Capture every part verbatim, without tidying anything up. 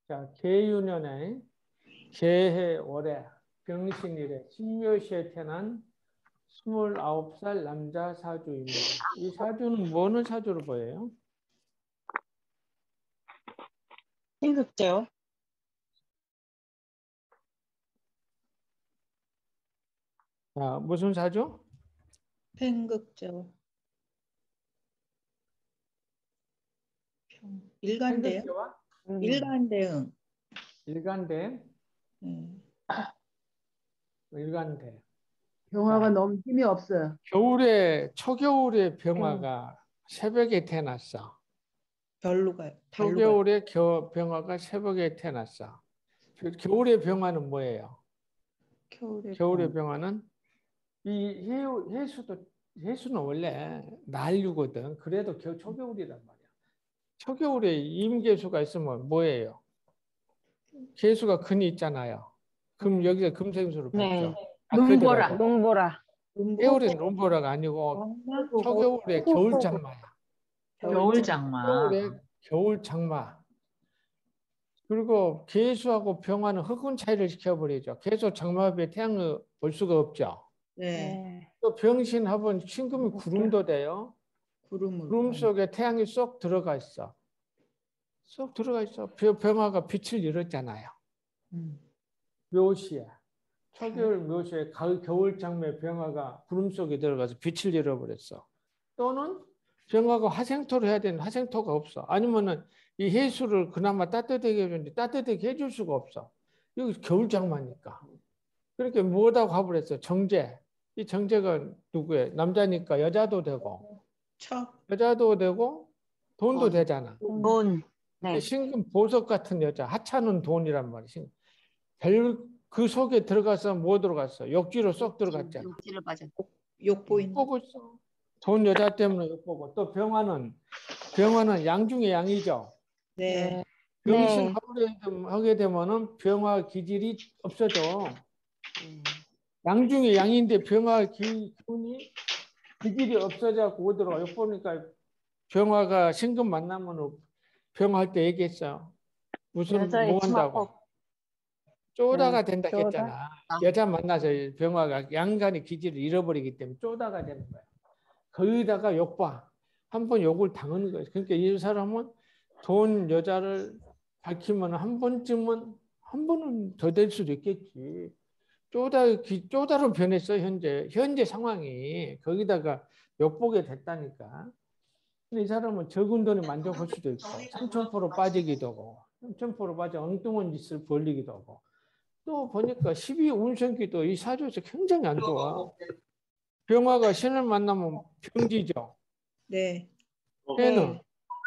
자, 계유년에 계해 월에 병신일에 신묘시에 태어난 스물아홉 살 남자 사주입니다. 이 사주는 뭐는 사주로 보여요? 신극제요? 자, 무슨 사주? 팽극제요. 평. 일간대요? 생극제와 음, 일간대응. 일간대, 네. 일간대. 병화가 자, 너무 힘이 없어요. 겨울에 초겨울에 병화가 새벽에 태어났어. 별로가요. 달로가요. 초겨울에 겨, 병화가 새벽에 태어났어. 그 겨울의 병화는 뭐예요? 겨울의 겨울의 병. 병화는 이 해, 해수도 해수는 원래 난류거든. 그래도 겨, 초겨울이란 말이야. 초겨울에 임계수가 있으면 뭐예요? 계수가 근이 있잖아요. 금 여기서 금생수를 네. 봤죠. 눈보라, 아크더라고. 눈보라. 겨울엔 룸보라가 아니고 초겨울에 겨울장마야. 겨울 장마. 겨울에 겨울장마. 그리고 계수하고 병화는 흑운 차이를 시켜버리죠. 계수 장마비에 태양을 볼 수가 없죠. 네. 네. 또 병신합은 신금이 구름도 돼요. 구름으로. 구름 속에 태양이 쏙 들어가 있어. 쏙 들어가 있어. 병- 병화가 빛을 잃었잖아요. 음. 묘시에. 초겨울 묘시에 가을 겨울 장마에 병화가 구름 속에 들어가서 빛을 잃어버렸어. 또는 병화가 화생토를 해야 되는데 화생토가 없어. 아니면은 이 해수를 그나마 따뜻하게 해주는데 따뜻하게 해줄 수가 없어. 여기 겨울 장마니까. 그렇게 뭐하다고 가버렸어. 정제. 이 정제가 누구예요? 남자니까 여자도 되고 처. 여자도 되고 돈도 되잖아. 돈. 네. 신금 보석 같은 여자. 하찮은 돈이란 말이야. 별 그 속에 들어가서 뭐 들어갔어? 욕지로 쏙 들어갔잖아. 욕지를 빠져. 욕 보인다. 보고 있어. 돈 여자 때문에 욕보고 또 병화는 병화는 양 중에 양이죠. 네. 병신 네. 하게 되면은 병화 기질이 없어져. 양 중에 양인데 병화 기, 기운이 기질이 없어져갖고 오더라고. 욕 보니까 병화가 신금 만나면 병화할 때 얘기했어. 무슨 여자의 뭐 한다고. 치마법. 쪼다가 응, 된다 쪼다? 했잖아. 여자 만나서 병화가 양간의 기질을 잃어버리기 때문에 쪼다가 되는 거야. 거기다가 욕봐. 한 번 욕을 당하는 거야. 그러니까 이 사람은 돈 여자를 밝히면 한 번쯤은 한 번은 더 될 수도 있겠지. 쪼다 기- 쪼다로 변했어 현재 현재 상황이 거기다가 욕보게 됐다니까. 근데 이 사람은 적은 돈에 만족할 수도 있고 삼천 프로 빠지기도 하고 삼천 프로 빠져 엉뚱한 짓을 벌리기도 하고 또 보니까 십이 운성기도 이 사주에서 굉장히 안 좋아. 병화가 신을 만나면 병지죠. 네. 해는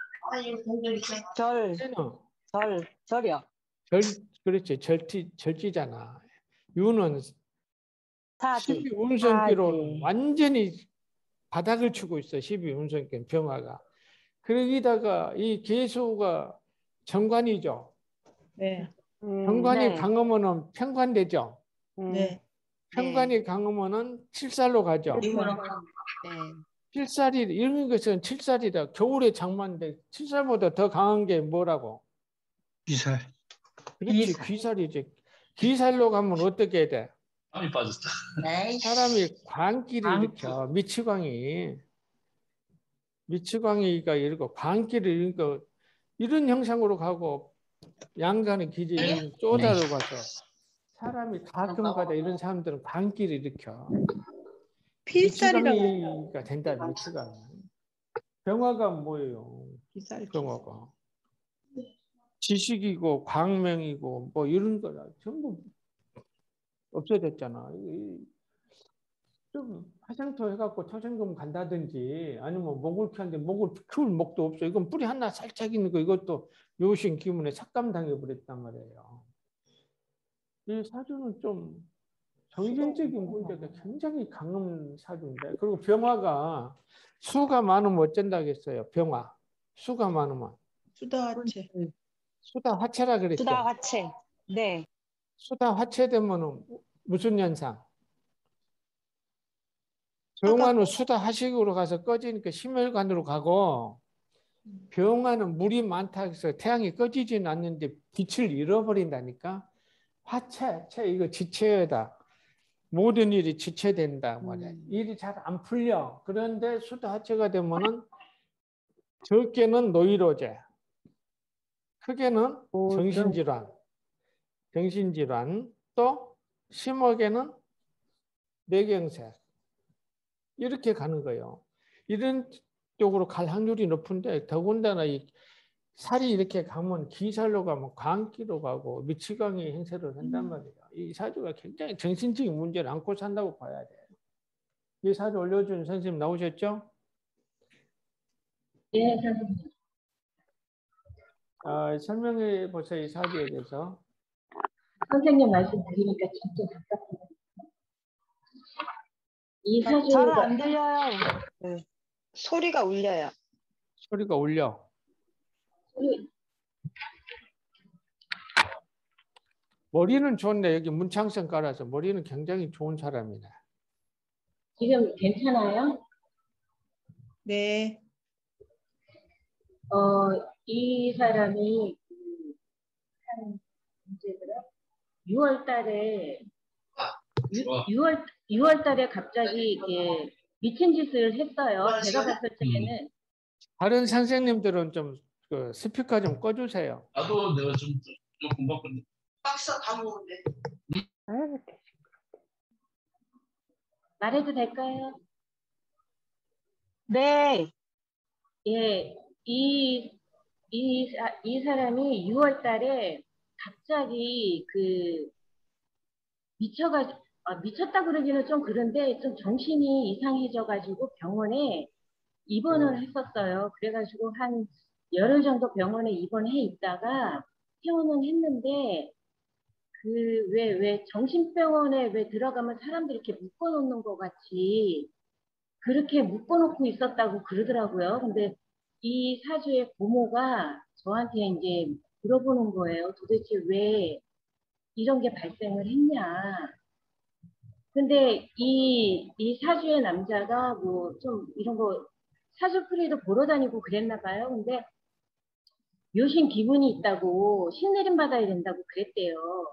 절, 해는 절, 절이요. 절 그렇지 절지 절지잖아. 유는 사지. 십이 운성기로 사지. 완전히 바닥을 치고 있어. 십이 운성기 병화가. 그러기다가 이 계수가 정관이죠. 네. 음, 정관이 네. 강하면은 편관되죠. 음, 네. 편관이 강하면은 칠살로 가죠. 네. 칠살이 이런 것은 칠살이다. 겨울에 장마인데 칠살보다 더 강한 게 뭐라고? 귀살. 그렇지 귀살이지. 귀살로 가면 어떻게 돼? 땀이 빠졌다. 사람이 광기를 일으켜. 미치광이 미치광이가 이러고 광기를 일으켜 이런 형상으로 가고 양간의 기질이 쪼다로 가서 사람이 가끔가다 이런 사람들은 광기를 일으켜. 필살이라고. 미치광이가 된다. 미치광이. 병화가 뭐예요? 기살. 병화가 지식이고 광명이고 뭐 이런 거라 전부 없어졌잖아. 이- 좀 화생토 해갖고 토생금 간다든지 아니면 목을 키웠는데 목을 키울 목도 없어. 이건 뿌리 하나 살짝 있는 거 이것도 묘신 기운에 삭감당해 버렸단 말이에요. 이 사주는 좀 정신적인 문제가 굉장히 강한 사주인데 그리고 병화가 수가 많으면 어쩐다고 했어요. 병화 수가 많으면 수다화체. 수다 화체라 그랬죠. 수다 화채. 네. 수다 화체되면 무슨 현상? 화가. 병화는 수다 하식으로 가서 꺼지니까 심혈관으로 가고 병화는 물이 많다 해서 태양이 꺼지지는 않는데 빛을 잃어버린다니까. 화체, 체 이거 지체다. 모든 일이 지체된다 말이야. 음. 일이 잘 안 풀려. 그런데 수다화체가 되면은 적게는 노이로제, 크게는 정신질환, 정신질환, 또 심하게는 뇌경색 이렇게 가는 거예요. 이런 쪽으로 갈 확률이 높은데 더군다나 이 살이 이렇게 가면 기살로 가면 광기로 가고 미치광이 행세를 한단 말이에요. 이 사주가 굉장히 정신적인 문제를 안고 산다고 봐야 돼요. 이 사주 올려준 선생님 나오셨죠? 예, 선생님. 아, 설명해 보세요. 이 사주에 대해서. 선생님 말씀 드리니까 진짜 답답해요. 이 잘 사주가 안 들려요. 소리가 울려요. 소리가 울려. 소리- 머리는 좋은데 여기 문창성 깔아서 머리는 굉장히 좋은 사람이네. 지금 괜찮아요? 네. 어, 이 사람이 그, 한 언제더라? 유월 달에 좋아. 유월 유월 달에 갑자기 이렇게 미친 짓을 했어요. 제가 봤을 때에는 다른 선생님들은 좀 그 스피커 좀 꺼주세요. 나도 내가 좀, 좀 금방 끝내. 박사 다 먹었네. 말해도 될까요? 네. 예, 이, 이, 사- 이 사람이 유월 달에 갑자기 그 미쳐가, 아, 미쳤다 그러기는 좀 그런데 좀 정신이 이상해져가지고 병원에 입원을 네. 했었어요. 그래가지고 한 열흘 정도 병원에 입원해 있다가 퇴원은 했는데 그 왜, 왜 정신병원에 왜 들어가면 사람들이 이렇게 묶어놓는 것 같이 그렇게 묶어놓고 있었다고 그러더라고요. 근데 이 사주의 고모가 저한테 이제 물어보는 거예요. 도대체 왜 이런 게 발생을 했냐. 근데 이, 이 사주의 남자가 뭐 좀 이런 거 사주풀이도 보러 다니고 그랬나 봐요. 근데 묘신 기분이 있다고 신내림 받아야 된다고 그랬대요.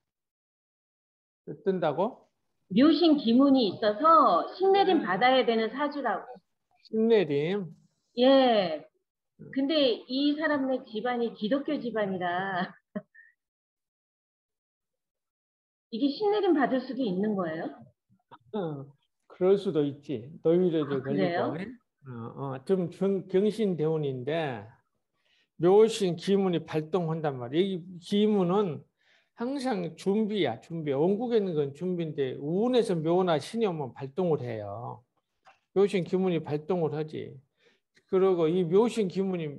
뜬다고? 묘신 기문이 있어서 신내림 받아야 되는 사주라고. 신내림. 예. 근데 이 사람네 집안이 기독교 집안이라 이게 신내림 받을 수도 있는 거예요? 어, 그럴 수도 있지. 노이로제 아, 걸리고. 그래요? 어, 어, 좀 경, 경신대운인데 묘신 기문이 발동한단 말이에요. 이 기문은 항상 준비야, 준비. 원국에 있는 건 준비인데 우운에서 묘나 신이 오면 발동을 해요. 묘신 기문이 발동을 하지. 그리고 이 묘신 기문이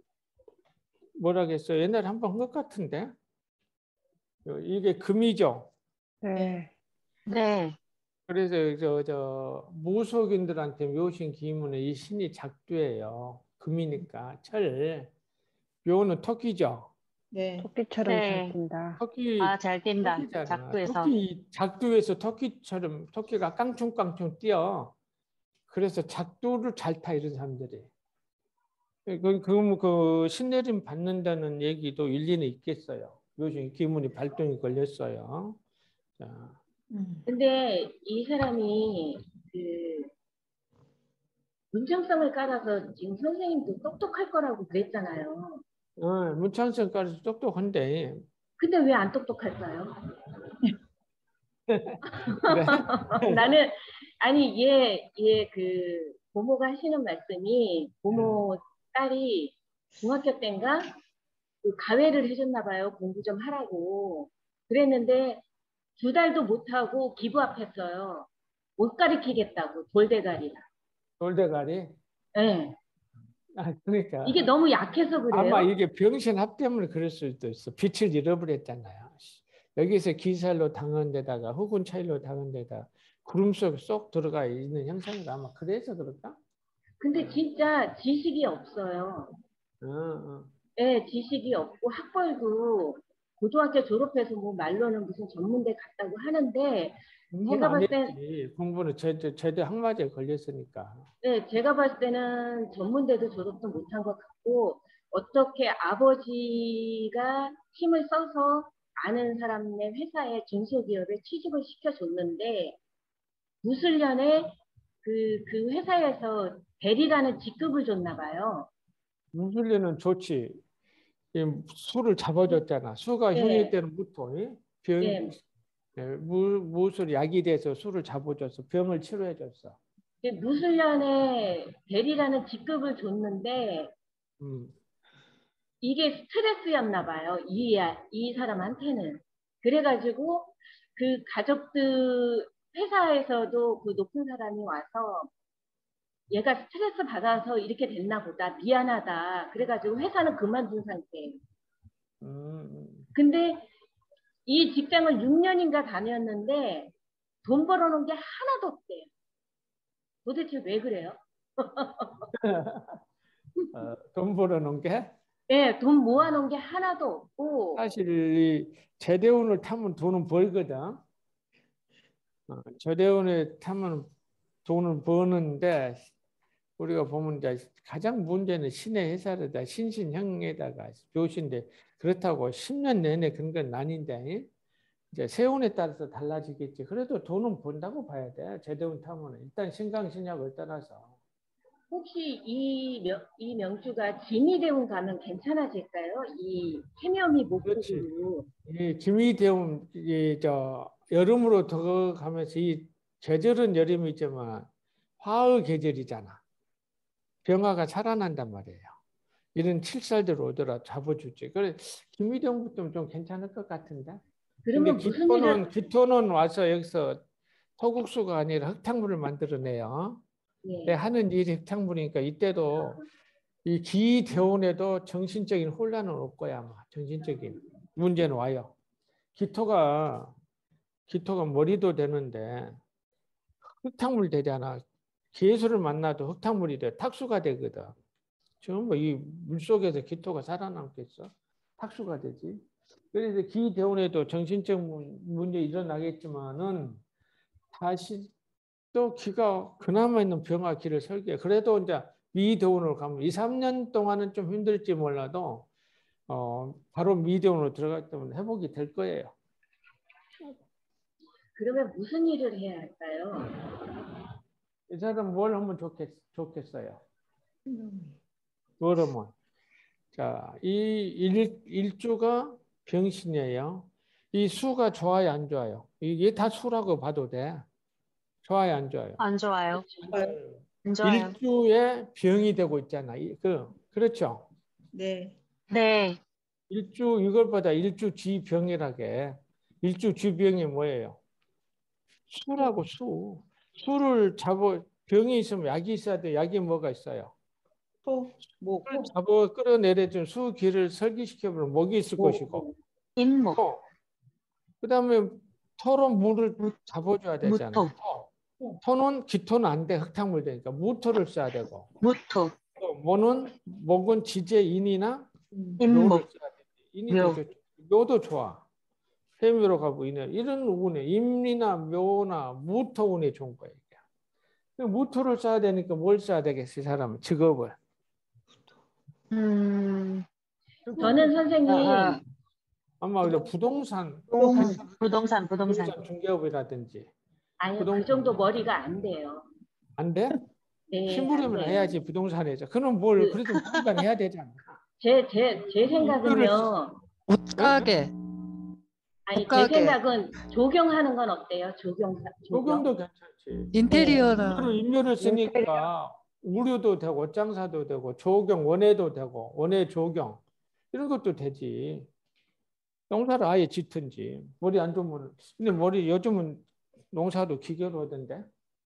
뭐라겠어요? 옛날에 한 번 한 것 같은데 이게 금이죠. 네. 네. 그래서 저, 저 무속인들한테 묘신 기문에 이 신이 작두예요. 금이니까 철. 묘는 토끼죠. 네. 토끼처럼 네. 잘 뛴다. 토끼 아, 잘 뛴다. 토끼잖아. 작두에서. 토끼 작두에서 토끼처럼 토끼가 깡충깡충 뛰어. 그래서 작두를 잘 타 이런 사람들이. 그, 그, 그 신내림 받는다는 얘기도 일리는 있겠어요. 요즘 기문이 발동이 걸렸어요. 자, 음. 근데 이 사람이 그 문창성을 깔아서 지금 선생님도 똑똑할 거라고 그랬잖아요. 어, 문창성까지 똑똑한데 근데 왜 안 똑똑할까요? 그래? 나는 아니 얘 얘 그 고모가 하시는 말씀이 고모 딸이 중학교 때인가 그 가회를 해줬나 봐요. 공부 좀 하라고. 그랬는데 두 달도 못하고 기부합했어요. 못 가르치겠다고 돌대가리라. 돌대가리. 예. 아, 그러니까 이게 너무 약해서 그래요. 아마 이게 병신합 때문에 그럴 수도 있어. 빛을 잃어버렸잖아요. 여기서 기살로 당한 데다가 혹은 차일로 당한 데다 구름 속에 쏙 들어가 있는 형상인가 아마 그래서 그럴까? 근데 진짜 지식이 없어요. 어, 어. 예, 지식이 없고 학벌도 고등학교 졸업해서 뭐 말로는 무슨 전문대 갔다고 하는데 공부는 제가 안 봤을 땐 했지. 공부는 제대, 제대 항마제에 걸렸으니까. 네, 제가 봤을 때는 전문대도 졸업도 못한 것 같고 어떻게 아버지가 힘을 써서 아는 사람의 회사에 중소기업에 취직을 시켜줬는데 무술년에 그, 그 회사에서 대리라는 직급을 줬나 봐요. 무술리는 좋지. 이 수를 잡아줬잖아. 수가 네. 형일 때는 무토, 예? 병, 네. 예, 무, 무술 약이 돼서 수를 잡아줬어. 병을 치료해줬어. 무술년에 대리라는 직급을 줬는데 음. 이게 스트레스였나 봐요. 이, 이 사람한테는. 그래가지고 그 가족들 회사에서도 그 높은 사람이 와서 얘가 스트레스 받아서 이렇게 됐나 보다. 미안하다. 그래가지고 회사는 그만둔 상태예요. 음. 근데 이 직장을 육 년인가 다녔는데 돈 벌어놓은 게 하나도 없대요. 도대체 왜 그래요? 어, 돈 벌어놓은 게 네, 돈 모아놓은 게 하나도 없고 사실 이 제대운을 타면 돈은 벌거든. 어, 제대운을 타면 돈을 버는데 우리가 보면 이제 가장 문제는 신의 해살에다 신신형에다가 묘신데 그렇다고 십 년 내내 그런 건 아닌데 이제 세운에 따라서 달라지겠지. 그래도 돈은 번다고 봐야 돼. 제대운 타면 일단 신강신약을 떠나서. 혹시 이, 명, 이 명주가 지미대운 가면 괜찮아질까요? 이 해묘미 그렇지. 목국으로. 이 김이대운 이저 여름으로 더 가면서 이 계절은 여름이지만 화의 계절이잖아. 병화가 살아난단 말이에요. 이런 칠살들 오더라 잡아주지. 그래 김이대운부터 좀 괜찮을 것 같은데. 근데 그러면 무슨 기토는 일을 기토는 와서 여기서 토국수가 아니라 흙탕물을 만들어내요. 내 네. 하는 일이 흙탕물이니까 이때도 이 기대운에도 정신적인 혼란은 올 거야 아마. 정신적인 문제는 와요. 기토가 기토가 머리도 되는데 흙탕물 되잖아. 개수를 만나도 흙탕물이 돼. 탁수가 되거든. 지금 뭐 이 물속에서 기토가 살아남겠어? 탁수가 되지. 그래서 기대운에도 정신적 문제 일어나겠지만은 다시 또 기가 그나마 있는 병화 기를 설계. 그래도 이제 미대운으로 가면 이, 삼 년 동안은 좀 힘들지 몰라도 어 바로 미대운으로 들어갈 때면 회복이 될 거예요. 그러면 무슨 일을 해야 할까요? 이 사람 뭘 하면 좋겠, 좋겠어요? 뭘 하면? 자, 이 일, 일주가 병신이에요. 이 수가 좋아요, 안 좋아요? 이게 다 수라고 봐도 돼. 좋아요, 안 좋아요? 안 좋아요. 좋아요. 안 좋아요. 일주에 병이 되고 있잖아. 이- 그, 그렇죠? 네. 네. 일주, 이걸보다 일주 지병이라게. 일주 지병이 뭐예요? 수라고, 수. 수를 잡아, 병이 있으면 약이 있어야 돼. 약이 뭐가 있어요? 토, 목, 수를 잡아 끌어내려준 수기를 설기시켜보면 목이 있을 것이고. 인목, 또, 그 다음에 토로 물을 잡아줘야 되잖아. 무토, 토. 토는 기토는 안 돼. 흙탕물 되니까 무토를 써야 되고. 무토, 또 모는 목은 지제인이나 묘를 인목, 써야 돼. 인이 더 묘. 좋죠. 묘도 좋아. 해묘로 가고 인해 이런 운에 임리나 묘나 무토 운이 좋은 거예요. 이게. 무토를 써야 되니까 뭘 써야 되겠어요, 이 사람은 직업을. 음, 저는 선생님 아, 아마 그래 부동산 똥, 부동산, 부동산. 부동산 중개업이라든지 아니 그 부동산 정도 머리가 안 돼요. 안 돼? 네, 힘부리면 안 돼요. 해야지 부동산에서. 그럼 뭘 그- 그래도 뭔가 해야 되잖아. 제, 제, 제 생각은요. 옷가게, 아니 제 옷가게. 생각은 조경하는 건 어때요? 조경, 조경. 조경도 괜찮지. 인테리어나 그리고 인묘를 쓰니까 우류도 되고 옷장사도 되고 조경 원해도 되고 원해 조경 이런 것도 되지. 농사를 아예 짓든지 머리 안 좋으면. 근데 머리 요즘은 농사도 기계로 하던데.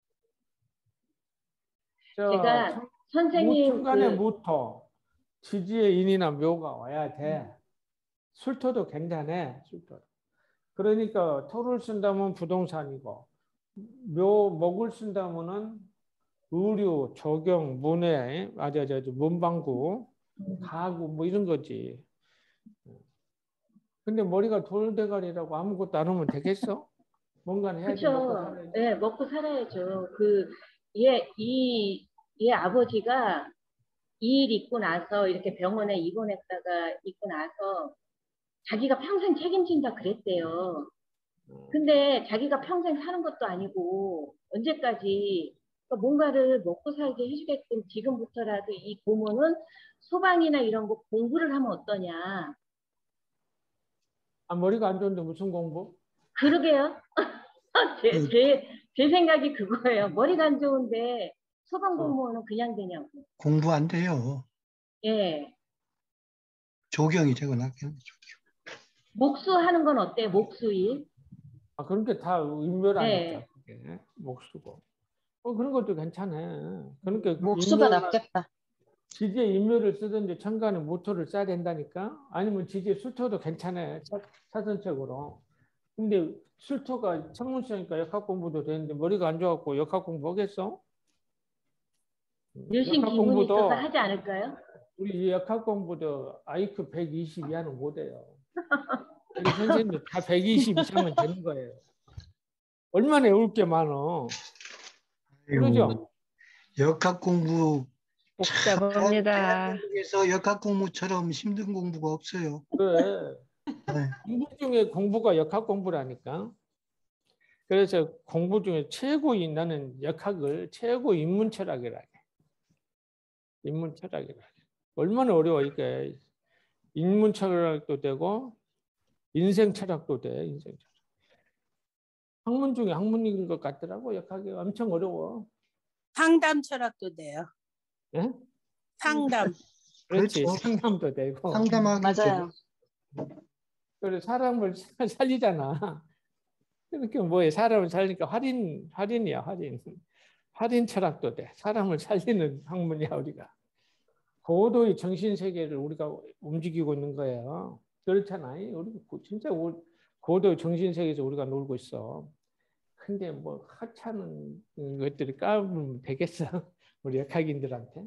제가 저 선생님 중간에 그, 무토 지지의 인이나 묘가 와야 돼. 술토도 괜찮아. 술토. 그러니까 토를 쓴다면 부동산이고 묘 목을 쓴다면은 의류, 조경, 문해, 아저 저 문방구, 가구 뭐 이런 거지. 근데 머리가 돌대가리라고 아무것도 안 하면 되겠어? 뭔가는 해야지 먹고 그렇죠. 살아야지. 네, 먹고 살아야죠. 그, 얘, 이, 얘 아버지가 이 일 있고 나서 이렇게 병원에 입원했다가 있고 나서 자기가 평생 책임진다 그랬대요. 근데 자기가 평생 사는 것도 아니고 언제까지 그러니까 뭔가를 먹고 살게 해주게끔 지금부터라도 이 고모는 소방이나 이런 거 공부를 하면 어떠냐. 아, 머리가 안 좋은데 무슨 공부? 그러게요. 제, 그 제, 제 생각이 그거예요. 머리가 안 좋은데 소방 어. 공무원은 그냥 되냐고. 공부 안 돼요. 예. 조경이 되고 나겠네. 목수 하는 건 어때? 목수일? 아, 그런 게 다 인멸하니까. 네. 그게 목수고. 어, 그런 것도 괜찮아. 그러니까 목수가 인멸- 낫겠다. 지지에 인묘를 쓰든지 첨가는 모토를 써야 된다니까. 아니면 지지에 수토도 괜찮아요. 차- 차선책으로. 근데 수토가 천문시니까 역학 공부도 되는데 머리가 안 좋아갖고 역학 공부 하겠어? 유신 역학 기분이 있어서 공부도 하지 않을까요? 우리 역학 공부도 아이큐 백이십 이하는 못해요. 우리 선생님들 다 백이십 이상은 되는 거예요. 얼마나 외울 게 많어. 그러죠? 역학 공부 복잡합니다. 그래서 역학 공부처럼 힘든 공부가 없어요. 그래. 네. 공부 중에 공부가 역학 공부라니까. 그래서 공부 중에 최고인 나는 역학을 최고 인문 철학이라 해. 인문 철학이라 해. 얼마나 어려워 이게. 인문 철학도 되고 인생 철학도 돼. 인생 철학. 학문 중에 학문인 것 같더라고. 역학이 엄청 어려워. 상담 철학도 돼요. 예? 상담. 그렇지. 그렇죠. 상담도 되고. 상담하기 맞아요. 그래 사람을 살리잖아. 그렇게 뭐해 사람을 살리니까 할인 할인이야 할인. 할인 철학도 돼. 사람을 살리는 학문이야 우리가. 고도의 정신 세계를 우리가 움직이고 있는 거예요. 그렇잖아. 우리 진짜 고도의 정신 세계에서 우리가 놀고 있어. 근데 뭐 하찮은 것들이 까불면 되겠어. 우리 역학인들한테.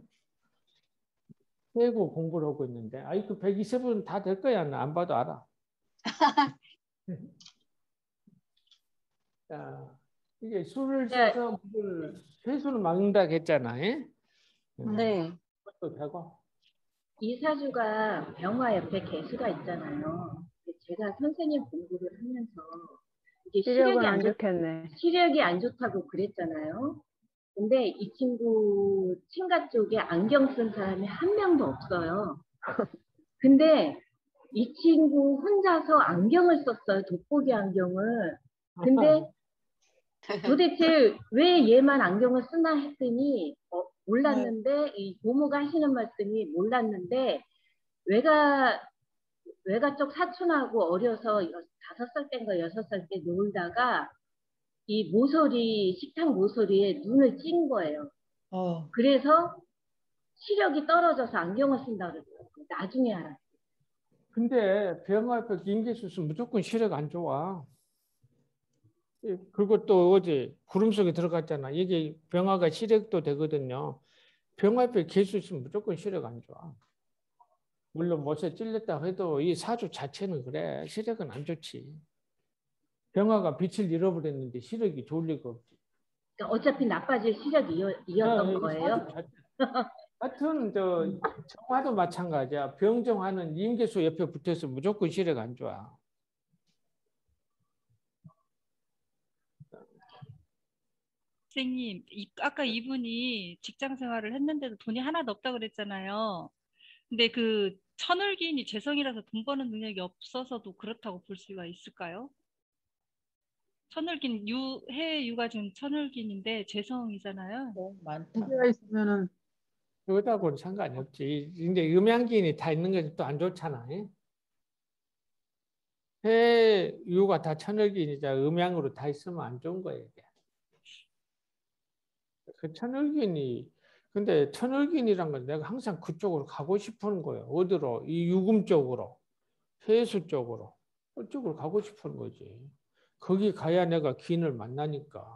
최고 공부를 하고 있는데 아이큐 백이십은 다 될 거야. 나 안 봐도 알아. 자, 이게 술을 네. 써서 물을 회수를 막는다고 했잖아. 예? 네. 그것도 되고. 이 사주가 병화 옆에 개수가 있잖아요. 근데 제가 선생님 공부를 하면서 이게 시력은 시력이 안 안, 좋, 좋겠네. 시력이 안 좋다고 그랬잖아요. 근데 이 친구 친가 쪽에 안경 쓴 사람이 한 명도 없어요. 근데 이 친구 혼자서 안경을 썼어요. 돋보기 안경을. 근데 도대체 왜 얘만 안경을 쓰나 했더니 어, 몰랐는데 이 고모가 하시는 말씀이 몰랐는데 외가 외가 쪽 사촌하고 어려서 여- 다섯 살 때인가 여섯 살 때 놀다가 이 모서리 식탁 모서리에 눈을 찐 거예요. 어. 그래서 시력이 떨어져서 안경을 쓴다 그러더라고요. 나중에 알았어요. 근데 병화 옆에 인계수수 무조건 시력 안 좋아. 예, 그리고 또 어제 구름 속에 들어갔잖아. 이게 병화가 시력도 되거든요. 병화 옆에 개수 있으면 무조건 시력 안 좋아. 물론 못에 찔렸다 해도 이 사주 자체는 그래. 시력은 안 좋지. 병화가 빛을 잃어버렸는데 시력이 좋을 리가 없지. 그러니까 어차피 나빠질 시력이 이어, 이었던 아, 이 거예요. 사주 자체. 하여튼 저 정화도 마찬가지야. 병정화는 임계수 옆에 붙어서 무조건 시력 안 좋아. 선생님, 이, 아까 이분이 직장 생활을 했는데도 돈이 하나도 없다 그랬잖아요. 근데 그 천을기인이 재성이라서 돈 버는 능력이 없어서도 그렇다고 볼 수가 있을까요? 천을기인 유, 해외 유가 지금 천을기인인데 재성이잖아요. 뭐 많다. 문제가 있으면은 그거하고는 상관이 없지. 근데 음양기인이 다 있는 건 또 안 좋잖아. 해 유가 다 천을기인이자 음양으로 다 있으면 안 좋은 거예요. 이게. 그 천을기인이 근데 천을기인이란 건 내가 항상 그쪽으로 가고 싶은 거예요. 어디로? 이 유금 쪽으로, 해수 쪽으로, 그쪽으로 가고 싶은 거지. 거기 가야 내가 기인을 만나니까.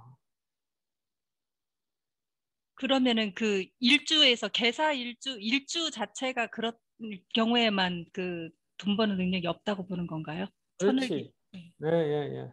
그러면은 그 일주에서 개사 일주 일주 자체가 그런 경우에만 그 돈 버는 능력이 없다고 보는 건가요? 그렇지. 네, 예, 예.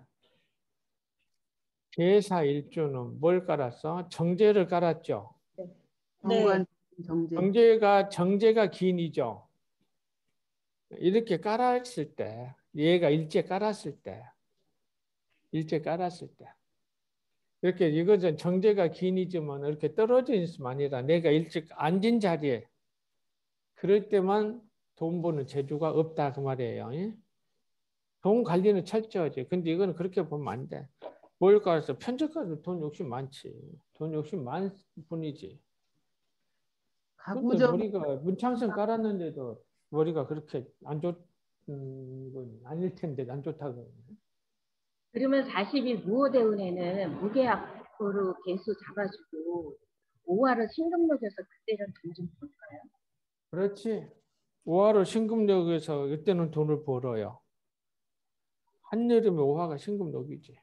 계사 일주는 뭘 깔았어? 정제를 깔았죠. 정관 정제. 정제가 정제가 기인이죠. 이렇게 깔았을 때, 얘가 일제 깔았을 때, 일제 깔았을 때, 이렇게 이것은 정제가 기인이지만 이렇게 떨어져 있으면 아니라 내가 일찍 앉은 자리에 그럴 때만 돈 버는 재주가 없다 그 말이에요. 예? 돈 관리는 철저하지. 근데 이거는 그렇게 보면 안 돼. 뭘 깔았어? 편집가도 돈 욕심 많지. 돈 욕심 많은 분이지. 근데 가구점 머리가 문창성 깔았는데도 머리가 그렇게 안 좋은 건 아닐 텐데 안 좋다고. 그러면 사십 일 무호대운에는 무계약으로 개수 잡아주고 오화를 신금 녹여서 그때는 돈 좀 벌까요? 그렇지. 오화로 신금역에서 이때는 돈을 벌어요. 한여름에 오화가 신금록이지.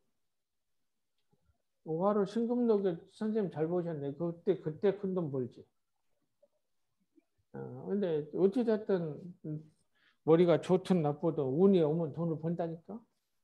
오화로 신금록에 선생님 잘 보셨네. 그때 그때 큰 돈 벌지. 어, 근데 어찌됐든 머리가 좋든 나쁘든 운이 오면 돈을 번다니까.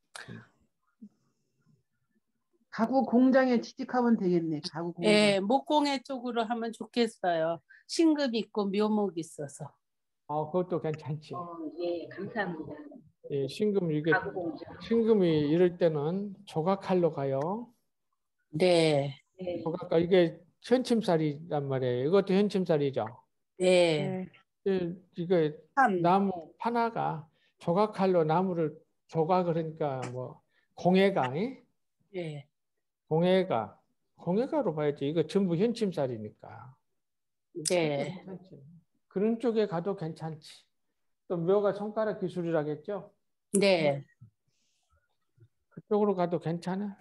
가구 공장에 취직하면 되겠네. 가구 공장. 예, 목공예 쪽으로 하면 좋겠어요. 신금 있고 묘목 있어서. 아, 그것도 괜찮지. 어, 예, 감사합니다. 예, 신금 이게 가구공장. 신금이 이럴 때는 조각칼로 가요. 네, 네. 조각칼 이게 현침살이란 말이에요. 이것도 현침살이죠. 네. 예, 이게 참, 나무 파나가 조각칼로 나무를 조각을 하니까 뭐 공예가, 예? 예. 공예가, 공예가로 봐야지. 이거 전부 현침살이니까. 네. 괜찮지. 그런 쪽에 가도 괜찮지. 또 묘가 손가락 기술이라겠죠. 네. 그쪽으로 가도 괜찮아.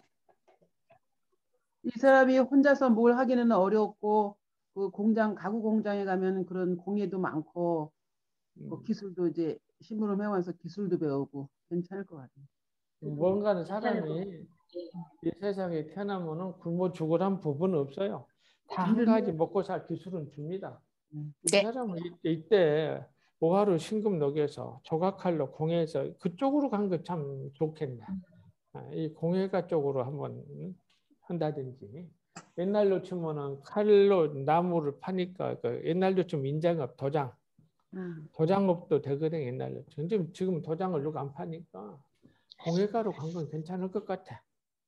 이 사람이 혼자서 뭘 하기는 어렵고 그 공장 가구 공장에 가면 그런 공예도 많고 뭐 기술도 이제 심부름 해와서 기술도 배우고 괜찮을 것 같아요. 뭔가는 사람이 이 세상에 태어나면은 굶어 죽으란 부분은 없어요. 다 한 가지 먹고 살 기술은 줍니다. 이 네. 사람은 이- 이때 오하루 신금 녹여서 조각칼로 공예해서 그쪽으로 간 거 참 좋겠네. 아, 이 공예가 쪽으로 한번 한다든지. 옛날로 치면은 칼로 나무를 파니까 그 옛날로 좀 인장업 도장 음. 도장업도 되거든 옛날로. 지금 지금 도장을 누가 안 파니까 공예가로 간 건 괜찮을 것 같아.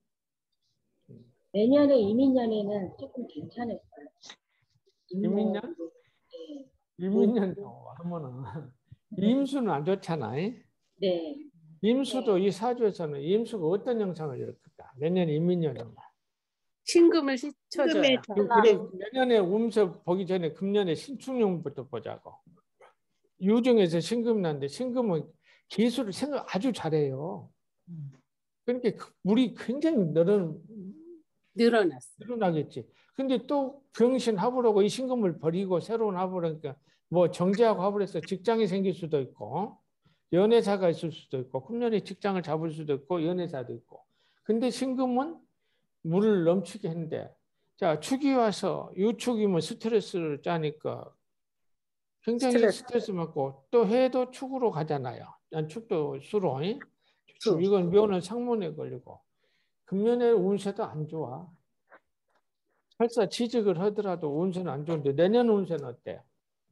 내년에 이민년에는 조금 괜찮을까요? 이민년? 네. 이민년 하면은 임수는 안 좋잖아. 네. 임수도 이 사주에서는 임수가 어떤 영상을 일으킬까? 내년 이민년은. 신금을 씻혀줘요. 그래 내년에 음수 보기 전에 금년에 신축년부터 보자고. 유중에서 신금이 나는데 신금은 기술을 생각 아주 잘해요. 그러니까 물이 굉장히 늘어 늘어났어. 늘어나겠지. 근데 또 병신 합으라고 이 신금을 버리고 새로운 합으라니까 뭐 정제하고 합을 해서 직장이 생길 수도 있고 연애사가 있을 수도 있고 금년에 직장을 잡을 수도 있고 연애사도 있고. 근데 신금은 물을 넘치게 했는데 자 축이 와서 유축이면 스트레스를 짜니까 굉장히 스트레스. 스트레스 받고 또 해도 축으로 가잖아요. 난 축도 수로. 수. 이건 묘는 상문에 걸리고 금년에 운세도 안 좋아. 설사 취직을 하더라도 운세는 안 좋은데 내년 운세는 어때요?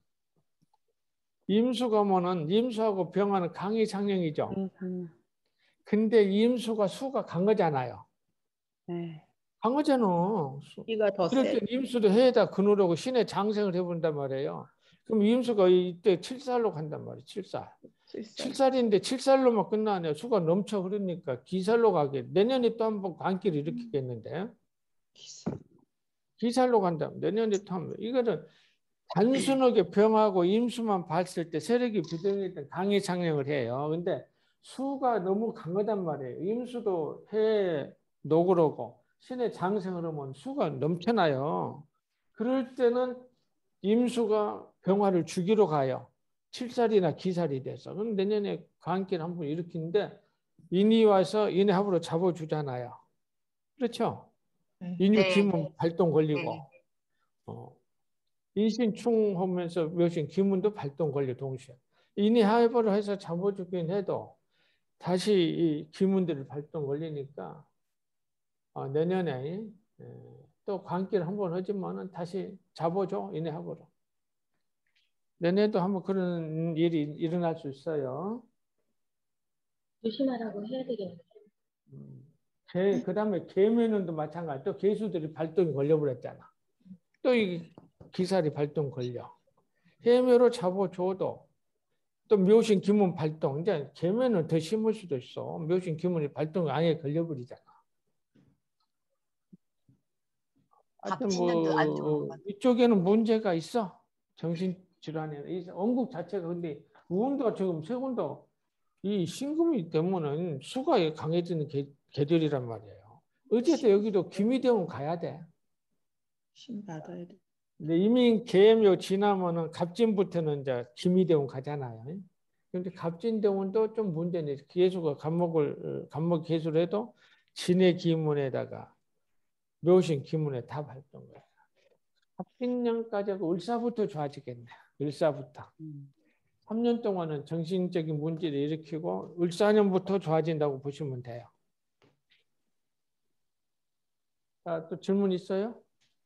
임수 가면은 임수하고 병화는 강의 상령이죠. 근데 임수가 수가 강하잖아요. 네. 강하잖아. 이가 더 그럴 세. 때 임수도 해에다 근으로고 신의 장생을 해본단 말이에요. 그럼 임수가 이때 칠살로 간단 말이에요. 칠살. 칠살인데 칠살로만 끝나네요. 수가 넘쳐 흐르니까 기살로 가게. 내년에 또 한 번 관기를 일으키겠는데. 기살로 간다. 내년에 또 한 번. 이거는 단순하게 병하고 임수만 봤을 때 세력이 비등했던 강의 상령을 해요. 근데 수가 너무 강하단 말이에요. 임수도 해 녹으로고 신의 장생을 하면 수가 넘쳐나요. 그럴 때는 임수가 병화를 주기로 가요. 칠살이나 기살이 돼서. 그럼 내년에 관기를 한번 일으키는데 인이 와서 인의 합으로 잡아주잖아요. 그렇죠? 인유 기문 발동 걸리고 어. 인신충 하면서 묘신 기문도 발동 걸려 동시에. 인이 하회보를 해서 잡아주긴 해도 다시 이 기문들이 발동 걸리니까 어, 내년에 에, 또 관계를 한번 하지만은 다시 잡아줘 인이 하보로. 내년에도 한번 그런 일이 일어날 수 있어요. 조심하라고 해야 되겠네요. 음. 개, 그다음에 개면은도 마찬가지. 또 개수들이 발동이 걸려버렸잖아. 또 이 기살이 발동 걸려. 해묘로 잡아줘도 또 묘신 기문 발동. 이제 개면은 더 심을 수도 있어. 묘신 기문이 발동 아예 걸려버리잖아. 하여튼 갑진년도 안 좋은 것 뭐 같아요. 이쪽에는 문제가 있어. 정신질환에. 이 원국 자체가 근데 운도 지금 세운도 이 신금이 되면은 수가 강해지는 개, 개들이란 말이에요. 어쨌든 여기도 기미대원 가야 돼. 신 받아야 돼. 근데 이미 계묘 지나면은 갑진부터는 이제 기미대원 가잖아요. 그런데 갑진대원도 좀 문제네. 개수가 갑목을 갑목 개수를 해도 진의 기문에다가 묘신 기문에 다 발동 거예요. 갑진년까지 하고 을사부터 좋아지겠네. 을사부터. 음. 삼 년 동안은 정신적인 문제를 일으키고 을사년부터 좋아진다고 보시면 돼요. 자, 또 질문 있어요?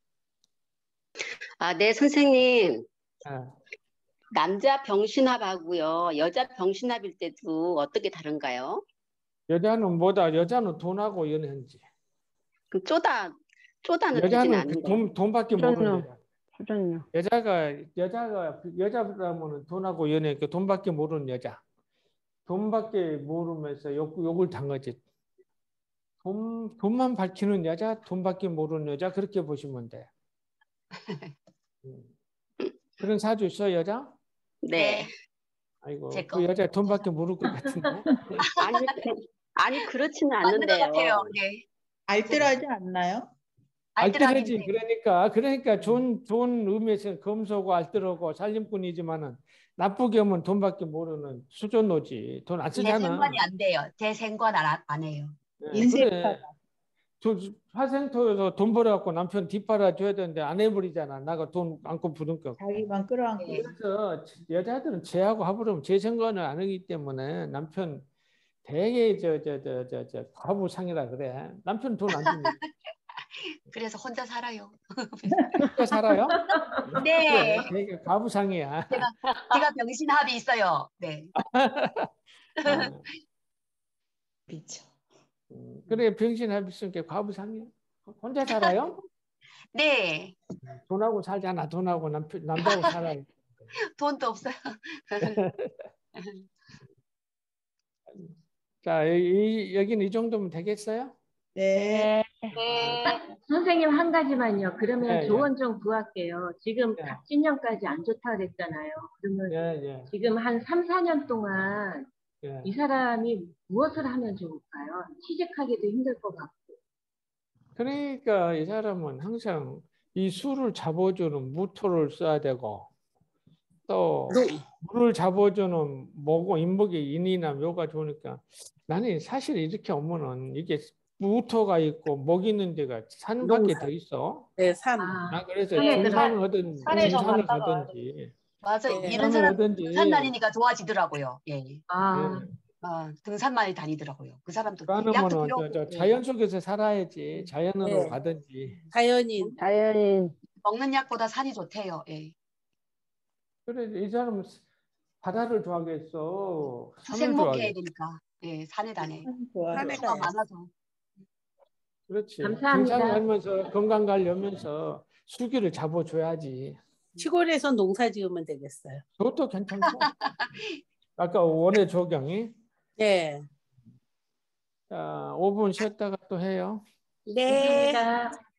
아, 네, 선생님. 네. 남자 병신합하고요. 여자 병신합일 때도 어떻게 다른가요? 여자는 뭐다? 여자는 돈하고 연애한지. 그 쪼다, 쪼다는 되지는 여자는 않는 그 거예요. 돈, 돈밖에 모르는 수전요. 여자. 수전요. 여자가 여자가 여자라면 돈하고 연애, 그 돈밖에 모르는 여자. 돈밖에 모르면서 욕, 욕을 당하지. 돈, 돈만 밝히는 여자, 돈밖에 모르는 여자 그렇게 보시면 돼. 음. 그런 사주 있어 여자? 네. 아이고 제 거. 그 여자 돈밖에 모를 것 같은데. 아니, 그- 아니 그렇지는 맞는 것 않는데요. 같아요. 네. 알뜰하지 않나요? 알뜰하지. 알뜰하긴데. 그러니까 그러니까 좋은 좋은 의미에서 검소고 알뜰하고 살림꾼이지만은 나쁘게 하면 돈밖에 모르는 수존노지. 돈 안 제 쓰잖아. 생관이 안 돼요. 제 생관 안, 안 해요. 네, 인생 그래. 저 화생토에서 돈 벌어갖고 남편 뒷팔아 줘야 되는데 안 해버리잖아. 나가 돈 안고 부둥켜. 자기만 끌어안고. 네. 그래서 여자들은 쟤하고 합으면 제 생각을 안 하기 때문에 남편 되게 저 저 저 저 저 과부상이라 그래. 남편 돈 안 주니까 그래서 혼자 살아요. 혼자 살아요? 네. 그래, 되게 과부상이야. 제가 제가 병신합이 있어요. 네. 아, 미쳐. 음, 그래 병신합 있으니까 과부상이야. 혼자 살아요? 네. 돈하고 살잖아. 돈하고 남편 남자하고 살아요. 돈도 없어요. 자 이, 여기는 이 정도면 되겠어요? 네. 네. 선생님 한 가지만요. 그러면 네, 조언 좀 구할게요. 지금 네. 갑진년까지 안 좋다 그랬잖아요. 그러면 예, 예, 지금 한 삼, 사 년 동안 예. 이 사람이 무엇을 하면 좋을까요? 취직하기도 힘들 것 같고. 그러니까 이 사람은 항상 이 수를 잡아주는 무토를 써야 되고 또 물을 잡아주는 뭐고 인목이 인이나 묘가 좋으니까 나는 사실 이렇게 오면은 이게 무토가 있고 목 있는 데가 산밖에 더 있어. 네, 산. 아, 나 그래서 산에 등산을 하든 산에서 등산을 갔다 와야 가든지 맞아. 네. 이런 등산을 사람 하든지 등산 다니니까 좋아지더라고요. 예. 아, 예. 어, 등산 많이 다니더라고요. 그 사람도 그러면은 약도 저, 필요 저 없고 자연 속에서 살아야지 자연으로 네. 가든지. 자연인. 자연인. 먹는 약보다 산이 좋대요. 예. 그래 이 사람은 바다를 좋아하겠어. 산을 수생목 해야 좋아하겠어. 되니까. 예, 산에 다녀. 좋아. 산에 수가 많아서. 그렇지. 감사합니다. 등산을 하면서 건강 관리하면서 수기를 잡아줘야지. 시골에서 농사 지으면 되겠어요. 그것도 괜찮고. 아까 원의 조경이. 네. 자, 오 분 쉬었다가 또 해요. 네. 감사합니다.